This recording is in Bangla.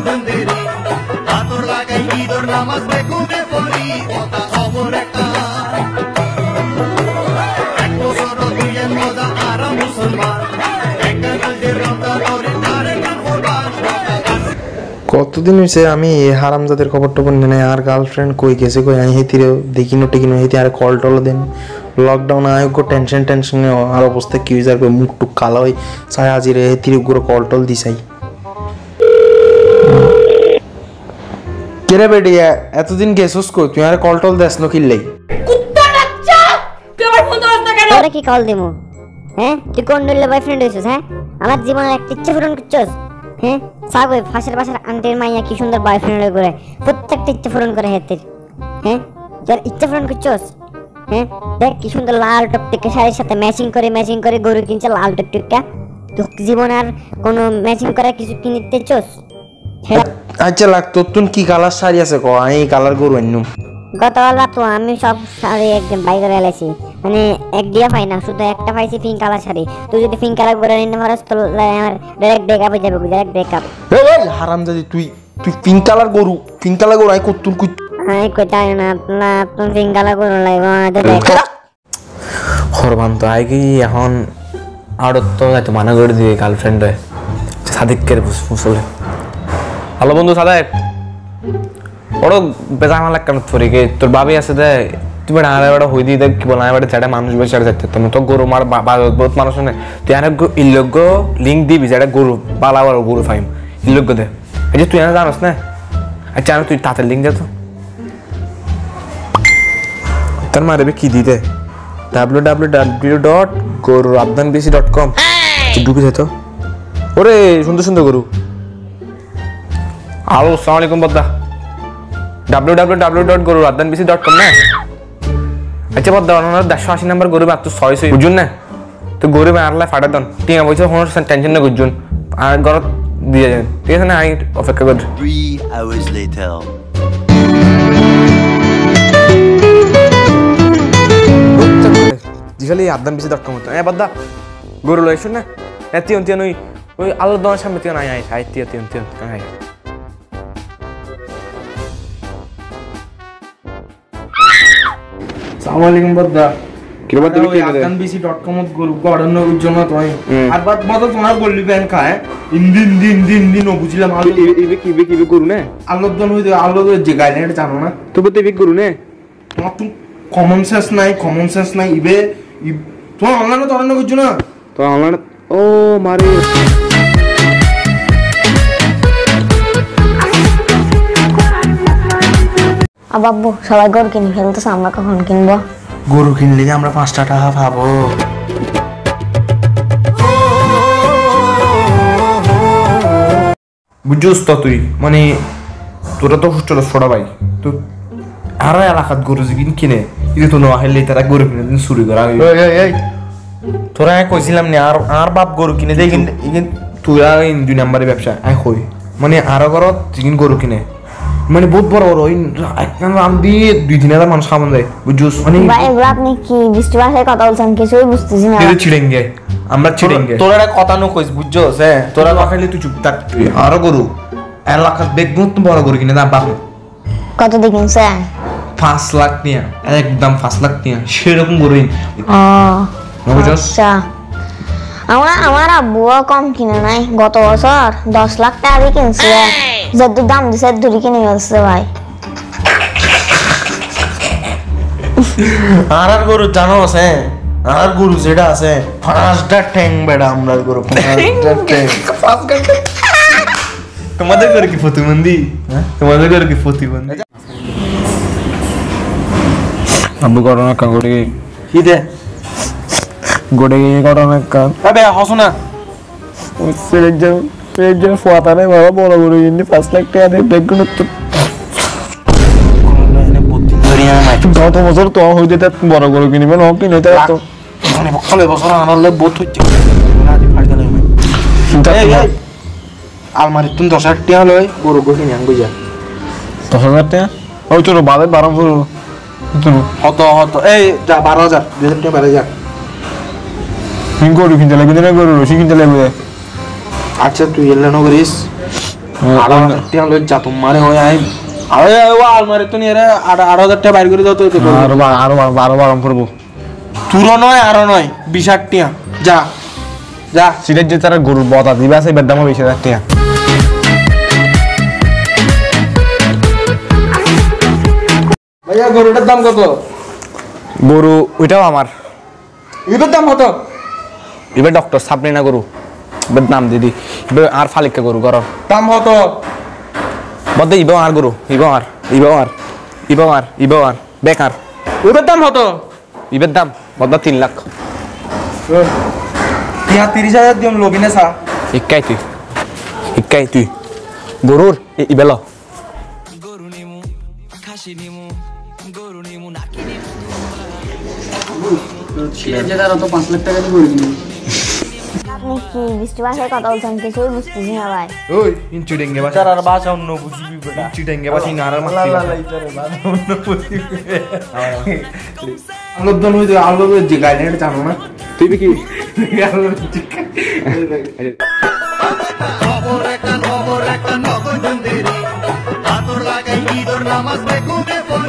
দেন্দেরি আতর লাগাই ঈদর নামাজ বেকুবে পড়ি কথা খবর একটা এক বছর দুইয়ের মজা আরাম মুসলমান একটা কালদের রমদা ধরে তারে গান করবার কতদিন হয়েছে আমি হারামজাদের খবর টবর নেই আর গার্লফ্রেন্ড কই গেছে কই আমি হেতিরে দেখিনো টেকিনো হেতি আর কল টল দেন লকডাউন আয় গো টেনশন আর অবস্থা কি হয়ে যাবে মুখ টুক কালো হয় চাই আজিরে হেতিরে গুলো কল টল দিছাই কেরে বেটি এতদিন গেছস কই তুই আর কল টল দেস ন কিল্লাই কুত্তা বাচ্চা তুই আমার ফোন ধরছ না কেন তোরা কি কল দিমু হ্যাঁ তুই কোন নইলে বয়ফ্রেন্ড হইছস হ্যাঁ আমার জীবনে একটা ইচ্ছা পূরণ করছস হ্যাঁ সাগর ফাঁসের বাসার আন্টির মাইয়া কি সুন্দর বয়ফ্রেন্ড করে প্রত্যেকটা ইচ্ছা পূরণ করে হেতির হ্যাঁ তোর ইচ্ছা পূরণ করছস হ্যাঁ দেখ কি সুন্দর লাল টকটকে শাড়ির সাথে ম্যাচিং করে গরু কিনছে লাল টকটকা তুই জীবন আর কোনো ম্যাচিং করা কিছু কিনতে চস আচ্ছা লাগ তোর তুন কি কালার শাড়ি আছে কো আমি কালার গরু আননু গতকাল তো আমি সব শাড়ি একদম বাই করে এলাইছি মানে এক দিয়া পাই না শুধু একটা পাইছি পিঙ্ক কালার শাড়ি তুই যদি পিঙ্ক কালার করে নিতে পারস তো আমার ডাইরেক্ট ব্রেকআপ হয়ে যাবে ডাইরেক্ট ব্রেকআপ এই হারামজাদি তুই পিঙ্ক কালার গরু আই কতুন কই আমি কোথায় না না তুমি পিঙ্ক কালার করে লাগবে আমাদের হরবান তো আই কি এখন আড়ত তো যাইতে মানা করে দিয়ে গার্লফ্রেন্ড হয় সাদিককে ফুসলে হ্যালো বন্ধু সাদেক ওর বেজামা লাগ কেন তোর কে তোর বাবি আছে দে তুই বেড়া আরে বেড়া হই দিয়ে দেখ কি বল বেড়া ছেড়ে মানুষ বসে ছেড়ে যাচ্ছে তুমি তো গরু মার বহুত মানুষ নেই তুই আরে ইল্লগ্য লিঙ্ক দিবি যেটা গরু বালা বড় গরু ফাইম ইল্লগ্য দে এই যে তুই না জানোস না আচ্ছা তুই তাতে লিঙ্ক দে তো তার মারবে কি দিতে www.gorurabdanbc.com ঢুকে যেত ওরে সুন্দর গরু হ্যালো আসসালামু আলাইকুম বদ্দা www.gorurabdanbc.com না আচ্ছা বদ্দা ওনার 180 নাম্বার গরু মাত্র 600 বুঝুন না তো গরু মারলে ফাটা দেন ঠিক আছে বলছো কোনো টেনশন না বুঝুন আর গরত দিয়ে যান ঠিক আছে না আমি অপেক্ষা করি 3 hours later জিখালি abdanbc.com তো এ বদ্দা গরু লইছ না এতিয়ন তিয়ন ওই আলোর দোকানের সামনে তিয়ন আই তিয়ন আই আসসালামু আলাইকুম বদ্দা কিবা তুমি কি করে abdanbc.com গরু গড়ন জন্য তুই আর বাদ মত তোমার বললি ব্যান খায় দিন ও বুঝিলাম আলো ইবে গরু না আলোর দন হইতে আলো যে গাইডলাইন জানো না তবে তো ইবে গরু না তোমার তো কমন সেন্স নাই ইবে তোমার অনলাইনে তো অন্য কিছু না তো অনলাইন ও মারে বাবু সবাই গরু কিনে ফেলতেছে আমরা কখন কিনবো গরু কিনলে আমরা 5 টাকা পাবো বুঝছস তো তুই মানে তোরা তো হোস্টেলে ছোড়া ভাই তো আর এলাকাত গরু জিগিন কিনে এটা তো নয়া হইলে তারা গরু কিনে দিন চুরি করা এই তোরা কইছিলাম না আর বাপ গরু কিনে দেই কিন্তু তোরা ইন 2 নম্বরে ব্যবসা আই কই মানে আর ঘরত জিগিন গরু কিনে মানে বহুত বড় ওই একখান রাম দিয়ে 2-3 মানুষ খাওয়ান যায় বুঝছস মানে ভাই আপনি কি বৃষ্টি ভাষায় কথা বলছেন কিছুই বুঝতেছি না এটা ছিড়েঙ্গে আমরা ছিড়েঙ্গে তোরা একটা কথা ন কইস বুঝছস হ্যাঁ তোরা খাইলে তুই চুপ থাক আর গরু এলাকাত দেখবত বড় গরু কিনে দাম পাবো কত দেখিনছে 5 লাখ নিয়া একদম 5 লাখ নিয়া সেরকম গরু আচ্ছা আমার আব্বুও কম কিনে নাই গত বছর 10 লাখ টাকা দিয়ে কিনছে যত দাম দিছে ধরে কিনে গেছে ভাই আর গরু জানো আছে আর গরু যেটা আছে 5টা ঠ্যাং বেড়া আমরা গরু 5টা ঠ্যাং তোমাদের করে কি প্রতিবন্ধী তোমাদের করে কি প্রতিবন্ধী আব্বু করোনা কাগড়ে কি দে গোড়ে করোনা কা আবে হসো না ওই সেলের ফুয়াতারে বাবা বড় বড় ইন্দি 5 লাখ টাকা দিয়ে বেগুন তো গত বছর তো হইতে বড় বড় কিনবে না কিনে তো মানে বকলে বছর আনালে বহুত হচ্ছে আজি ফায়দা নাই এই আলমারি তুন 10,000 টাকা লই গরু গো কিনে আনবো যা 10,000 টাকা ওই তো বাদে 12 ফুল হত এই যা 12,000 2000 টাকা বেড়ে যাক গরু কিনতে লাগবে না গরু রসি কিনতে লাগবে আচ্ছা তুই এলে না করিস টিয়া লজ্জা তোমারে হয় আই আরে ও আলমারি তো নিয়ে 8,000 টাকা বাইর করে দাও তো আরো বারম করবো তুরো নয় আরো নয় 20,000 টাকা যা যা সিলেট যে তারা গরুর বতা দিবা আছে এবার দাম 20,000 টাকা ভাইয়া গরুটার দাম কত গরু ওইটাও আমার এবার দাম কত এবার ডক্টর সাবরিনা গরু এবার দাম দিদি এবার আর ফালিকা গরু গরম দাম কত বদে ইবাও আর গরু ইবাও আর বেকার এবার দাম কত এবার দাম বদা 3 লাখ ইয়া 30,000 দিম লবি না সা ইক্কাই তুই গরুর ইবেল গরু নিমু খাসি নিমু গরু নিমু নাকি নিমু যেটার তো 5 লাখ টাকা দিয়ে করে দিবি আপনি কি বৃষ্টি ভাষায় কথা বলছেন কিছুই বুঝতেছি না ভাই ওই ইঞ্চু ডেঙ্গে বাসা আর বাসা অন্য বুঝিবি বেটা ইঞ্চু ডেঙ্গে বাসা নারার মাছি অন্য বুঝিবি আলোদন হই আলো যে গাইডেন্ট জানো না তুই কি আলো খবর একটা নগর জন্দেরি আতর লাগাই ঈদর নামাজ দেখুবে